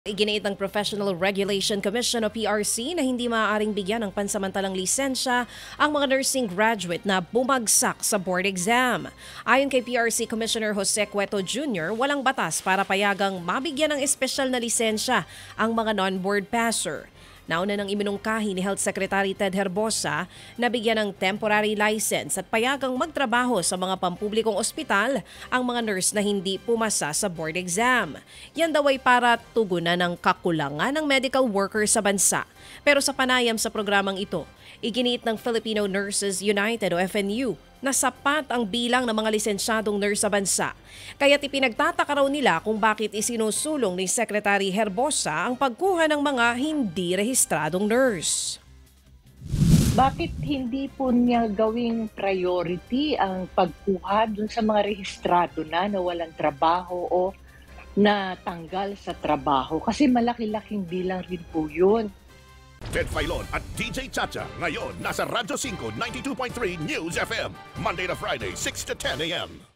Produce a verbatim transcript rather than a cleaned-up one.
Iginiit ng Professional Regulation Commission o P R C na hindi maaaring bigyan ng pansamantalang lisensya ang mga nursing graduate na bumagsak sa board exam. Ayon kay P R C Commissioner Jose Cueto Junior, walang batas para payagang mabigyan ng espesyal na lisensya ang mga non-board passer. Nauna nang iminungkahi ni Health Secretary Ted Herbosa na bigyan ng temporary license at payagang magtrabaho sa mga pampublikong ospital ang mga nurse na hindi pumasa sa board exam. Yan daw ay para tugunan ng kakulangan ng medical workers sa bansa. Pero sa panayam sa programang ito, iginiit ng Filipino Nurses United o F N U na sapat ang bilang ng mga lisensyadong nurse sa bansa. Kaya't ipinagtataka raw nila kung bakit isinusulong ni Secretary Herbosa ang pagkuha ng mga hindi rehistradong nurse. Bakit hindi po niya gawing priority ang pagkuha dun sa mga rehistrado na na walang trabaho o natanggal sa trabaho? Kasi malaki-laking bilang rin po yun. Ted Filon at D J Chacha ngayon nasa Radyo five ninety-two point three News F M Monday to Friday six to ten a m